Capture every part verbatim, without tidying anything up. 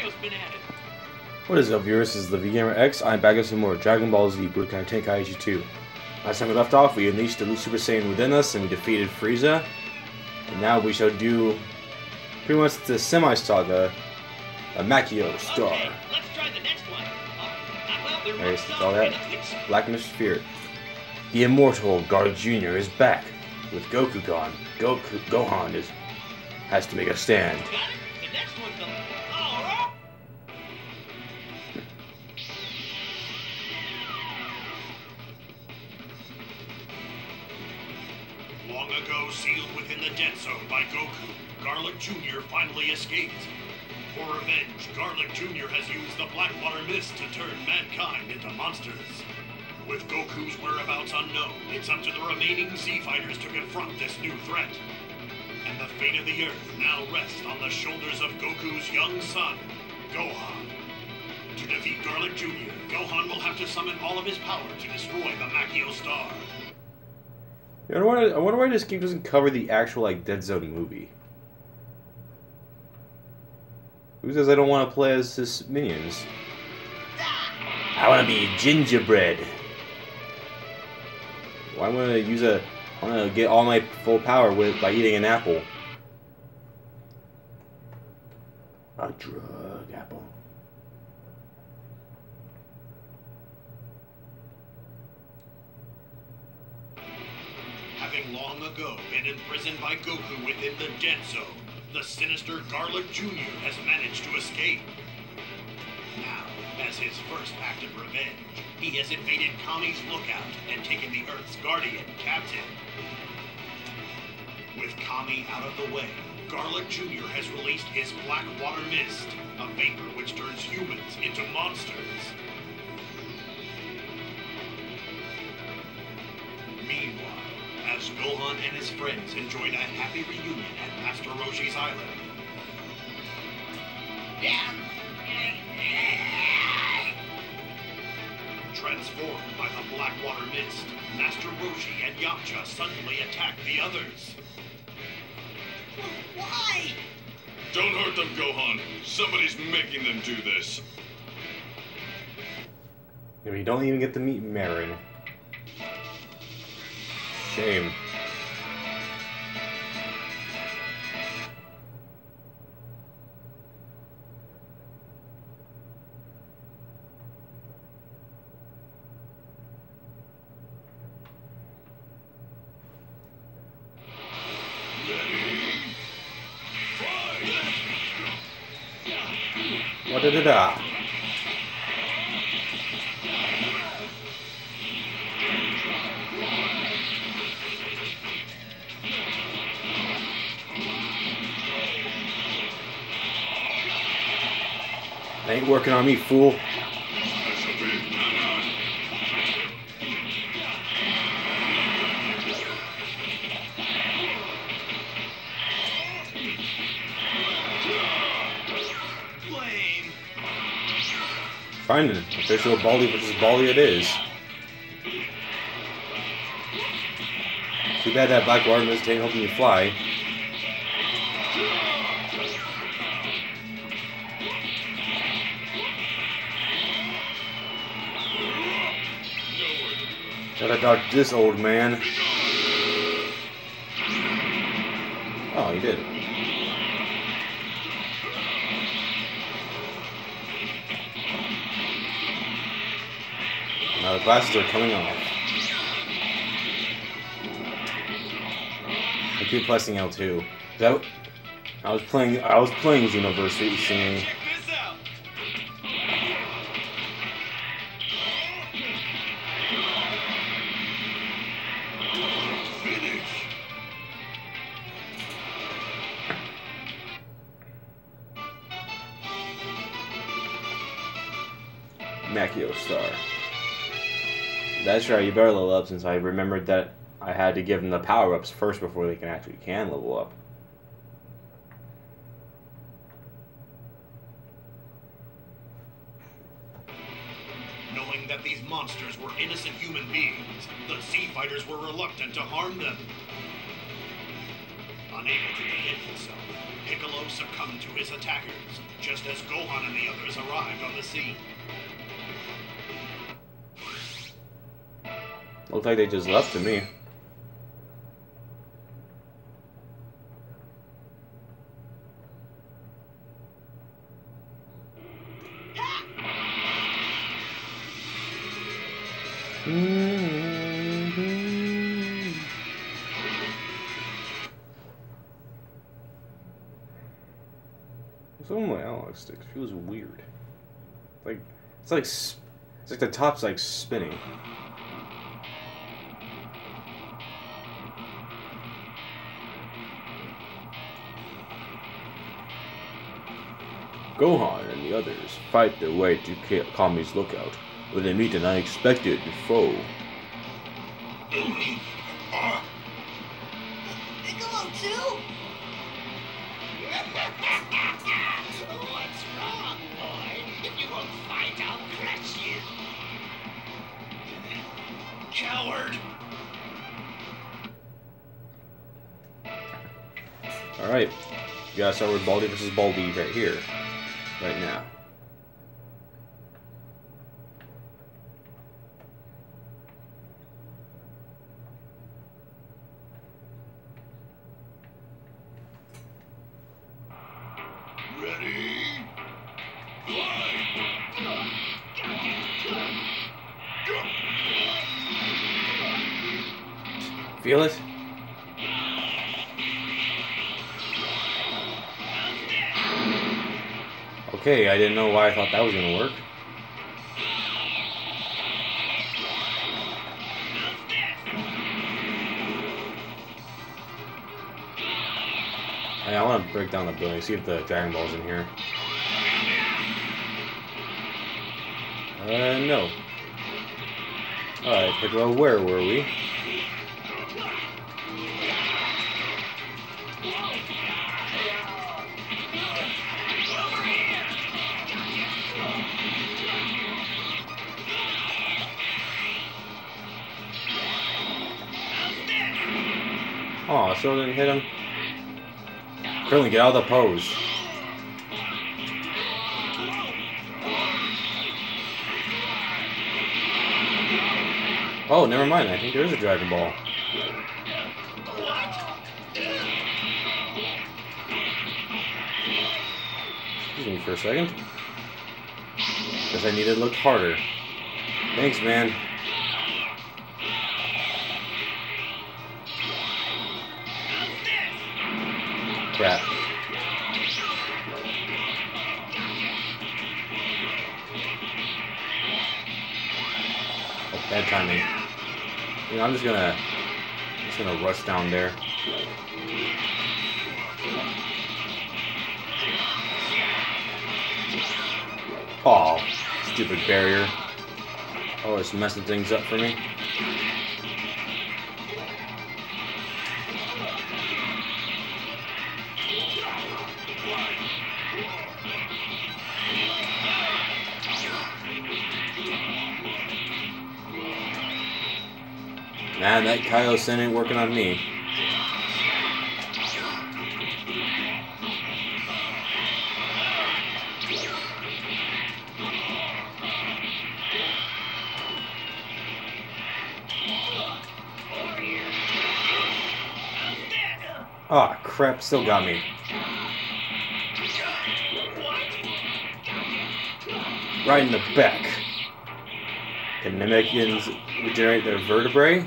Mario's been at it. What is up, viewers? This is the V-Gamer X. I'm back with some more Dragon Ball Z Budokai Tenkaichi two. Last time we left off, we unleashed the Super Saiyan within us and we defeated Frieza. And now we shall do pretty much the semi-saga, a Makio Star. Okay, let's try the next one. Uh, well, there Alright, was so some all that. benefits. Black Mister Fear. The immortal Garlic Junior is back. With Goku gone, Goku Gohan is has to make a stand. Got it? The next one's the... All right. Long ago, sealed within the dead zone by Goku, Garlic Junior finally escaped. For revenge, Garlic Junior has used the Blackwater Mist to turn mankind into monsters. With Goku's whereabouts unknown, it's up to the remaining Z-Fighters to confront this new threat. And the fate of the Earth now rests on the shoulders of Goku's young son, Gohan. To defeat Garlic Junior, Gohan will have to summon all of his power to destroy the Makio Star. I wonder, why, I wonder why this game doesn't cover the actual like Dead Zone movie. Who says I don't want to play as his minions? I want to be gingerbread. Why am I gonna use a? I want to get all my full power with by eating an apple. A drug apple. Having long ago been imprisoned by Goku within the Dead Zone, the sinister Garlic Junior has managed to escape. Now, as his first act of revenge, he has invaded Kami's lookout and taken the Earth's guardian captive. With Kami out of the way, Garlic Junior has released his Blackwater Mist, a vapor which turns humans into monsters. Meanwhile, as Gohan and his friends enjoyed a happy reunion at Master Roshi's Island, transformed by the Blackwater Mist, Master Roshi and Yamcha suddenly attack the others. Why? Don't hurt them, Gohan. Somebody's making them do this. And we don't even get to meet Marin. Shame. What da da da. Ain't working on me, fool. Fine, an official Baldi versus Baldi it is. Too bad that Blackwater Mist ain't helping you fly. Gotta dodge this old man. Oh, he did. Now the glasses are coming off. I keep pressing L two. That I was playing. I was playing Xenoverse recently. Check this out. Makio Star. That's right, you better level up since I remembered that I had to give them the power-ups first before they can actually can level up. knowing that these monsters were innocent human beings, the Z-Fighters were reluctant to harm them. Unable to defend himself, Piccolo succumbed to his attackers, just as Gohan and others arrived on the scene. Looks like they just left to me. Mm-hmm. Some of my analog sticks feels weird. Like it's like it's like the top's like spinning. Gohan and the others fight their way to Kami's lookout, where they meet an unexpected foe. Piccolo too? What's wrong, boy? If you won't fight, I'll crush you. Coward! Alright, you gotta start with Baldy versus Baldy right here, right now. Ready? Feel it? Okay, I didn't know why I thought that was gonna work. Hey, I want to break down the building, see if the Dragon Ball's in here. Uh, no. Alright, Piccolo, where were we? Oh, I still didn't hit him. Krillin, get out of the pose. Oh, never mind. I think there is a Dragon Ball. Excuse me for a second. Guess I need to look harder. Thanks, man. Crap. Oh, bad timing. You know, I'm just gonna, I'm just gonna rush down there. Oh, stupid barrier. Oh, it's messing things up for me. Man, that Kaiosen ain't working on me. Ah, oh, crap, still got me. Right in the back. Can Namekians regenerate their vertebrae?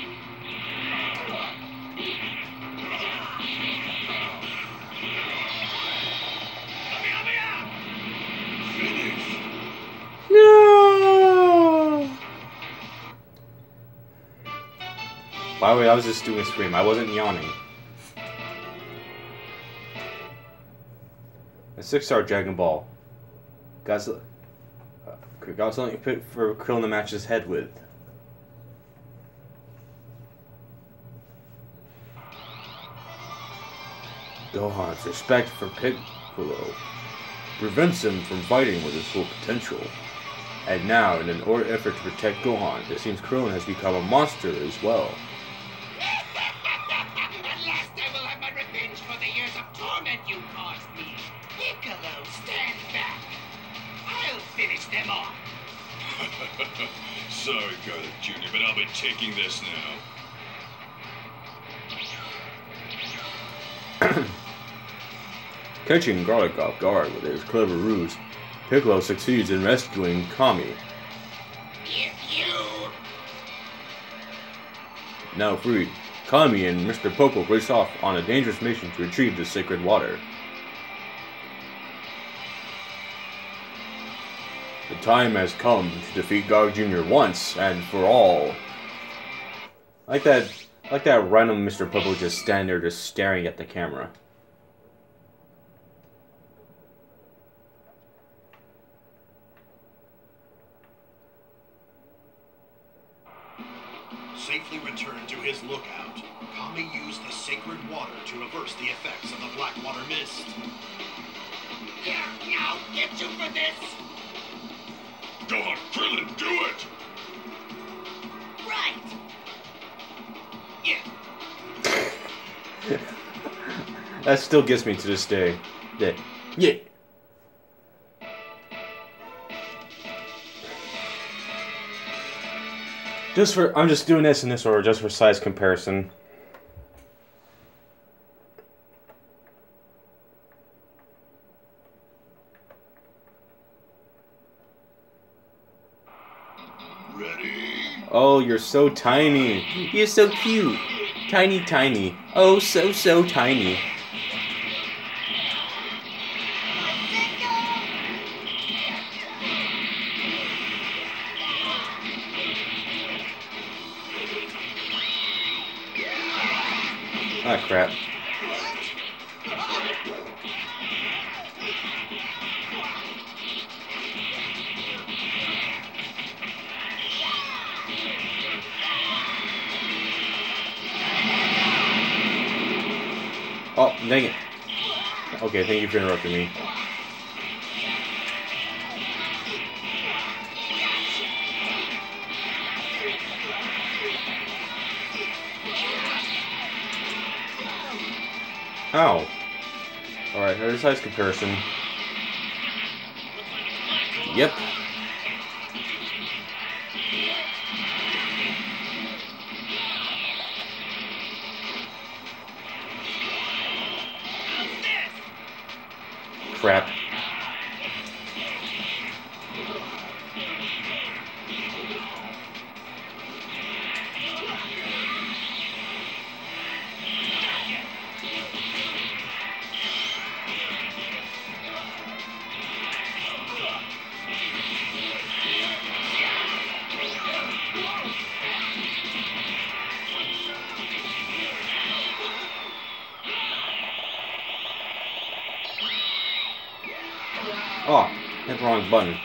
No! By the way, I was just doing a scream. I wasn't yawning. A six-star Dragon Ball. Got, so, uh, got something to pick for Krillin to match his head with. Gohan's respect for Piccolo prevents him from fighting with his full potential. And now, in an order effort to protect Gohan, it seems Krillin has become a monster as well. At last I will have my revenge for the years of torment you caused me. Piccolo, stand back. them off. Sorry, Garlic Junior, but I'll be taking this now. Catching Garlic off guard with his clever ruse, Piccolo succeeds in rescuing Kami. You, you. Now freed, Kami and Mister Popo race off on a dangerous mission to retrieve the sacred water. The time has come to defeat Garlic Junior once and for all. I like that, I like that random Mister Popo just standing there just staring at the camera. Safely returned to his lookout, Kami used the sacred water to reverse the effects of the Blackwater Mist. Yeah, I'll get you for this. Gohan, Krillin, do it! Right. Yeah. That still gets me to this day. Yeah. Yeah. Just for, I'm just doing this in this order, just for size comparison. Ready? Oh, you're so tiny. You're so cute. Tiny, tiny. Oh, so, so tiny. Ah, crap. Oh, dang it. Okay, thank you for interrupting me. Ow. Alright, here's size comparison. Yep. Crap. Oh, hit the wrong button.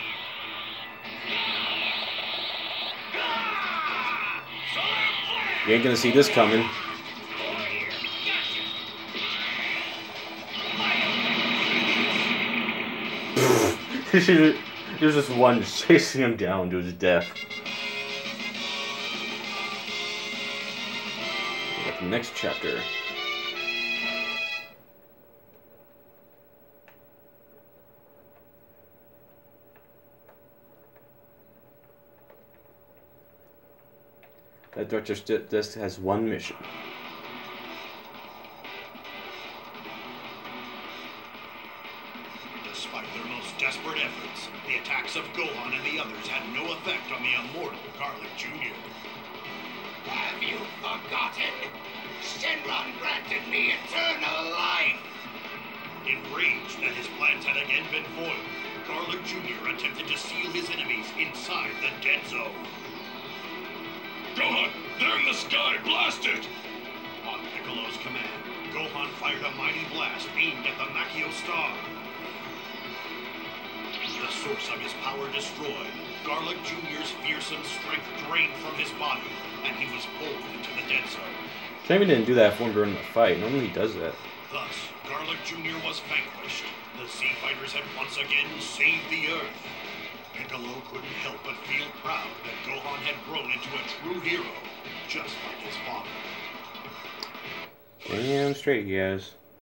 You ain't gonna see this coming. There's just one chasing him down to his death. We got the next chapter. That Doctor Disc has one mission. Despite their most desperate efforts, the attacks of Gohan and the others had no effect on the immortal Garlic Junior Have you forgotten? Shenron granted me eternal life. Enraged that his plans had again been foiled, Garlic Junior attempted to seal his enemies inside the Dead Zone. Gohan, they're in the sky, blast it! On Piccolo's command, Gohan fired a mighty blast aimed at the Makio Star. The source of his power destroyed, Garlic Junior's fearsome strength drained from his body, and he was pulled into the Dead Zone. Shame he didn't do that for him during the fight. Normally he does that. Thus, Garlic Junior was vanquished. The Z Fighters had once again saved the Earth. Piccolo couldn't help but feel proud that Gohan had grown into a true hero, just like his father. Damn straight he has.